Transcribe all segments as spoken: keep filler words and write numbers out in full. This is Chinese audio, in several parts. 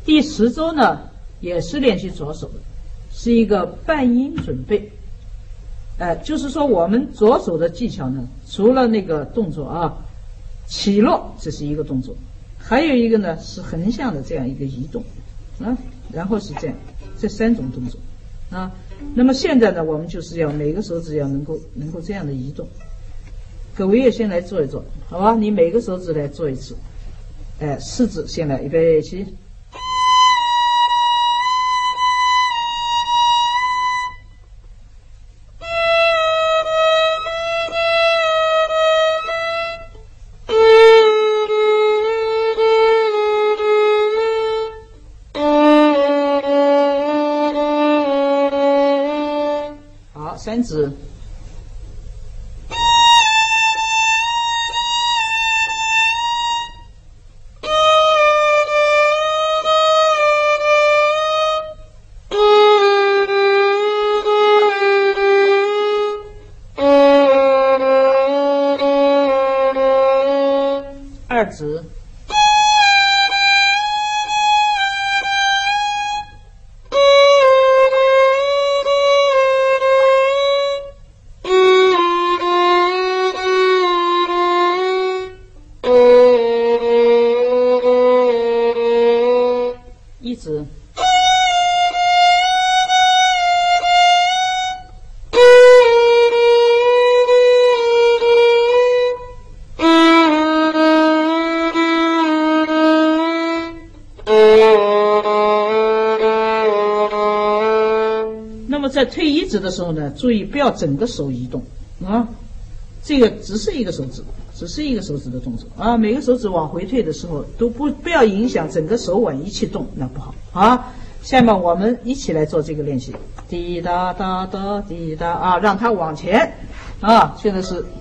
第十周呢，也是练习左手的，是一个半音准备。呃，就是说我们左手的技巧呢，除了那个动作啊，起落这是一个动作，还有一个呢是横向的这样一个移动啊，然后是这样，这三种动作啊。那么现在呢，我们就是要每个手指要能够能够这样的移动。各位也先来做一做，好吧？你每个手指来做一次。哎，四指先来，预备起。好，三指。二指，一指。那么在推一指的时候呢，注意不要整个手移动啊，这个只是一个手指，只是一个手指的动作啊。每个手指往回退的时候，都不不要影响整个手腕一起动，那不好啊。下面我们一起来做这个练习，滴答答答滴答啊，让它往前啊。现在是，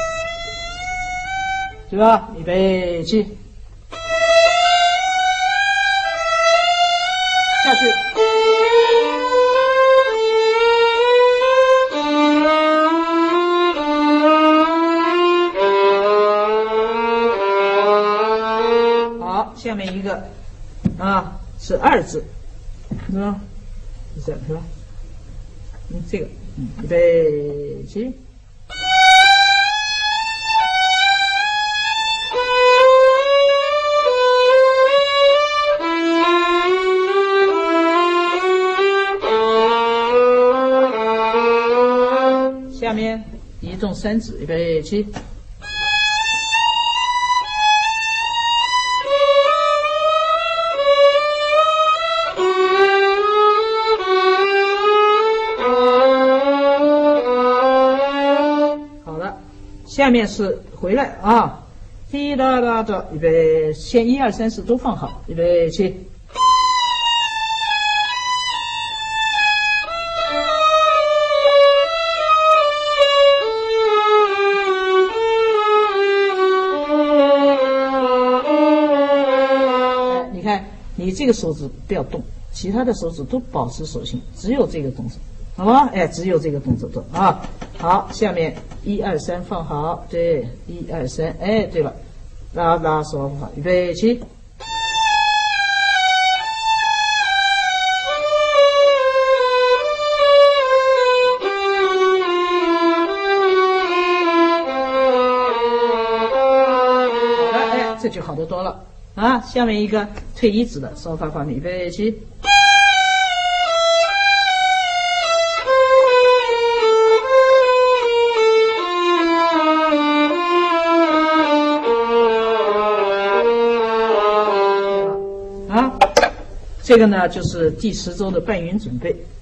对吧？预备起，下去。下面一个啊是二指，是吧？是这样是吧？嗯，这个，嗯，预备起。下面移动三指，预备起。下面是回来啊，滴答答的，预备，先一二三四都放好，预备起。哎，你看，你这个手指不要动，其他的手指都保持手心，只有这个动作。好吗？哎，只有这个动作做啊。好，下面一二三放好，对，一二三，哎，对了，拉拉手放好，预备起。好的，哎，这就好得多了啊。下面一个退一指的手法方面，预备起。这个呢，就是第十周的半匀准备。